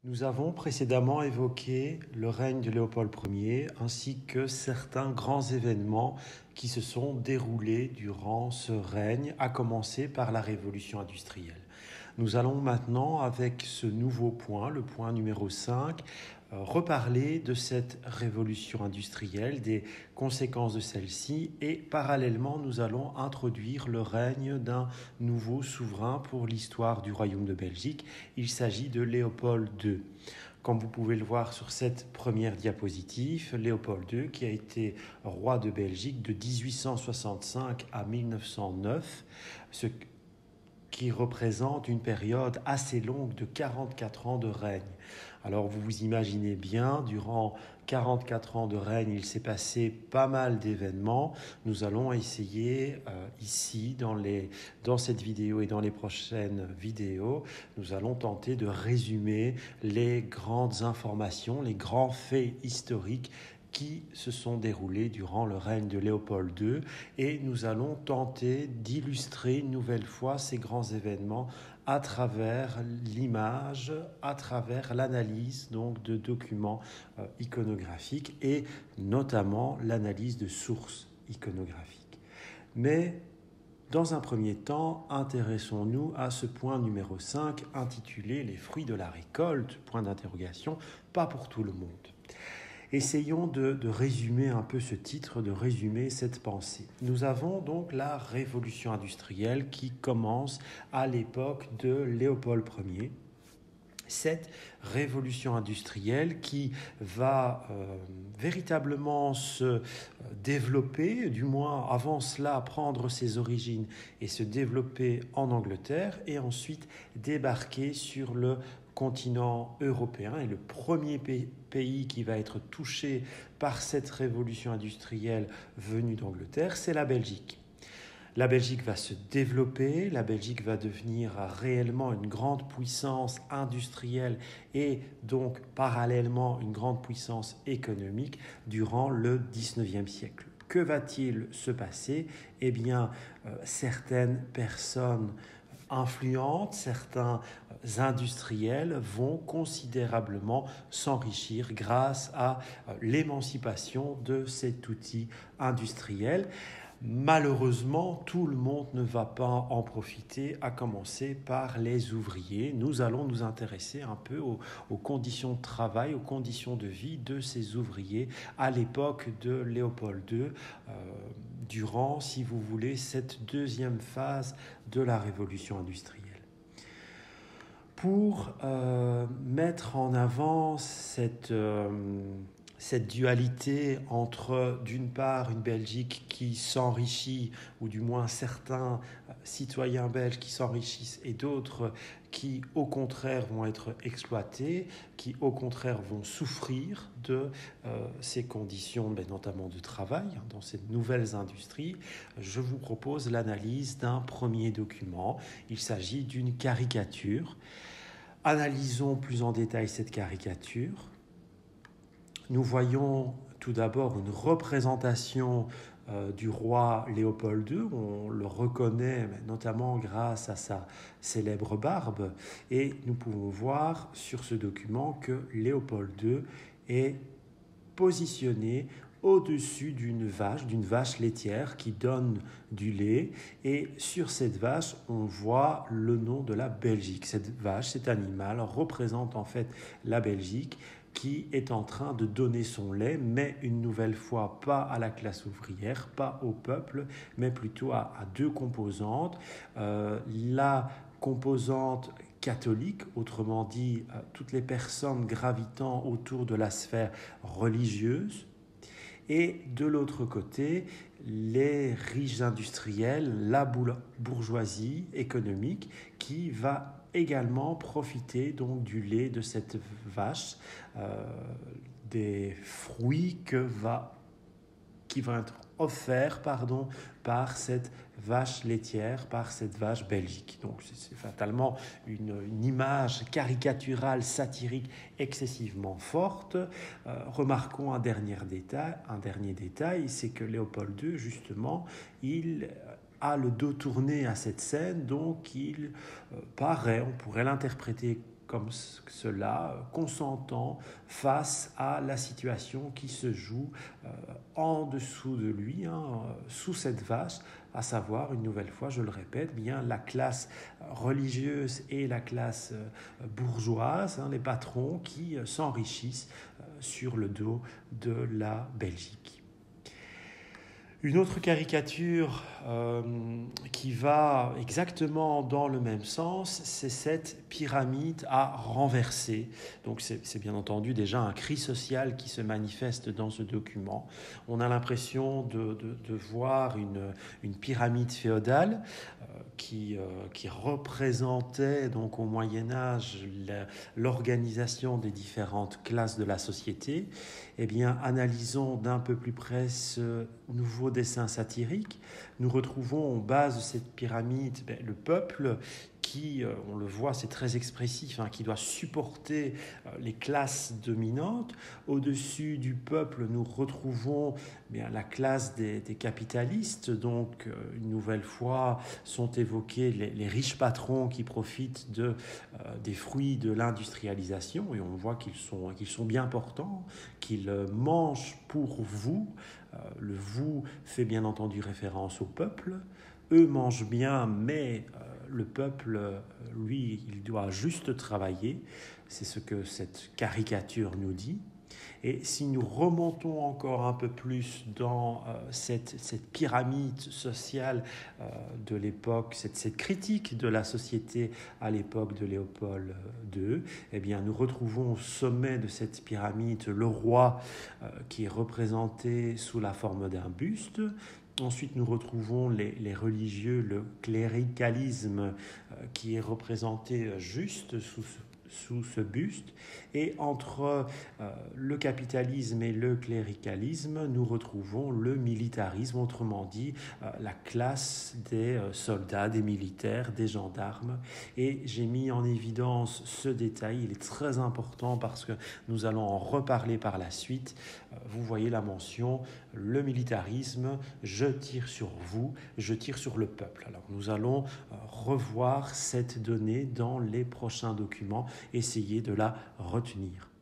Nous avons précédemment évoqué le règne de Léopold Ier ainsi que certains grands événements qui se sont déroulés durant ce règne, à commencer par la révolution industrielle. Nous allons maintenant, avec ce nouveau point, le point numéro 5, reparler de cette révolution industrielle, des conséquences de celle-ci, et parallèlement, nous allons introduire le règne d'un nouveau souverain pour l'histoire du royaume de Belgique. Il s'agit de Léopold II. Comme vous pouvez le voir sur cette première diapositive, Léopold II, qui a été roi de Belgique de 1865 à 1909, ce qui représente une période assez longue de 44 ans de règne. Alors vous vous imaginez bien, durant 44 ans de règne, il s'est passé pas mal d'événements. Nous allons essayer ici, dans cette vidéo et dans les prochaines vidéos, nous allons tenter de résumer les grandes informations, les grands faits historiques qui se sont déroulés durant le règne de Léopold II, et nous allons tenter d'illustrer une nouvelle fois ces grands événements à travers l'image, à travers l'analyse donc de documents iconographiques et notamment l'analyse de sources iconographiques. Mais dans un premier temps, intéressons-nous à ce point numéro 5 intitulé « Les fruits de la récolte », point d'interrogation, pas pour tout le monde. Essayons de résumer un peu ce titre, de résumer cette pensée. Nous avons donc la révolution industrielle qui commence à l'époque de Léopold Ier. Cette révolution industrielle qui va véritablement se développer, du moins avant cela prendre ses origines et se développer en Angleterre et ensuite débarquer sur le continent européen. Et le premier pays qui va être touché par cette révolution industrielle venue d'Angleterre, c'est la Belgique. La Belgique va se développer, la Belgique va devenir réellement une grande puissance industrielle et donc parallèlement une grande puissance économique durant le XIXe siècle. Que va-t-il se passer ? Eh bien, certaines personnes influentes, certains industriels vont considérablement s'enrichir grâce à l'émancipation de cet outil industriel. Malheureusement, tout le monde ne va pas en profiter, à commencer par les ouvriers. Nous allons nous intéresser un peu aux conditions de travail, aux conditions de vie de ces ouvriers à l'époque de Léopold II, durant, si vous voulez, cette deuxième phase de la révolution industrielle. Pour mettre en avant cette dualité entre, d'une part, une Belgique qui s'enrichit, ou du moins certains citoyens belges qui s'enrichissent, et d'autres qui, au contraire, vont être exploités, qui, au contraire, vont souffrir de ces conditions, notamment de travail, dans ces nouvelles industries, je vous propose l'analyse d'un premier document. Il s'agit d'une caricature. Analysons plus en détail cette caricature. Nous voyons tout d'abord une représentation du roi Léopold II. On le reconnaît notamment grâce à sa célèbre barbe. Et nous pouvons voir sur ce document que Léopold II est positionné au-dessus d'une vache laitière qui donne du lait. Et sur cette vache, on voit le nom de la Belgique. Cette vache, cet animal, représente en fait la Belgique qui est en train de donner son lait, mais une nouvelle fois pas à la classe ouvrière, pas au peuple, mais plutôt à deux composantes. La composante catholique, autrement dit toutes les personnes gravitant autour de la sphère religieuse, et de l'autre côté, les riches industriels, la bourgeoisie économique qui va également profiter donc du lait de cette vache, des fruits qui vont être offerts par cette vache laitière, par cette vache belgique. Donc c'est fatalement une image caricaturale, satirique excessivement forte. Remarquons un dernier détail, c'est que Léopold II, justement, il a le dos tourné à cette scène, donc il paraît, on pourrait l'interpréter comme cela, consentant face à la situation qui se joue en dessous de lui, sous cette vache, à savoir, une nouvelle fois, je le répète, bien la classe religieuse et la classe bourgeoise, les patrons qui s'enrichissent sur le dos de la Belgique. Une autre caricature qui va exactement dans le même sens, c'est cette pyramide à renverser. Donc c'est bien entendu déjà un cri social qui se manifeste dans ce document. On a l'impression de voir une pyramide féodale qui représentait donc au Moyen-Âge l'organisation des différentes classes de la société. Eh bien, analysons d'un peu plus près ce nouveau dessin satirique. Nous retrouvons en base de cette pyramide le peuple qui, on le voit, c'est très expressif, qui doit supporter les classes dominantes. Au-dessus du peuple, nous retrouvons la classe des capitalistes. Donc, une nouvelle fois, sont évoqués les riches patrons qui profitent des fruits de l'industrialisation. Et on voit qu'ils sont bien portants, qu'ils mangent pour vous. Le vous fait bien entendu référence au peuple. Eux mangent bien, mais le peuple, lui, il doit juste travailler. C'est ce que cette caricature nous dit. Et si nous remontons encore un peu plus dans cette pyramide sociale de l'époque, cette critique de la société à l'époque de Léopold II, eh bien, nous retrouvons au sommet de cette pyramide le roi qui est représenté sous la forme d'un buste. Ensuite, nous retrouvons les religieux, le cléricalisme qui est représenté juste sous ce buste. Et entre le capitalisme et le cléricalisme, nous retrouvons le militarisme, autrement dit la classe des soldats, des militaires, des gendarmes. Et j'ai mis en évidence ce détail, il est très important parce que nous allons en reparler par la suite. Vous voyez la mention, le militarisme, je tire sur vous, je tire sur le peuple. Alors nous allons revoir cette donnée dans les prochains documents, essayer de la retenir.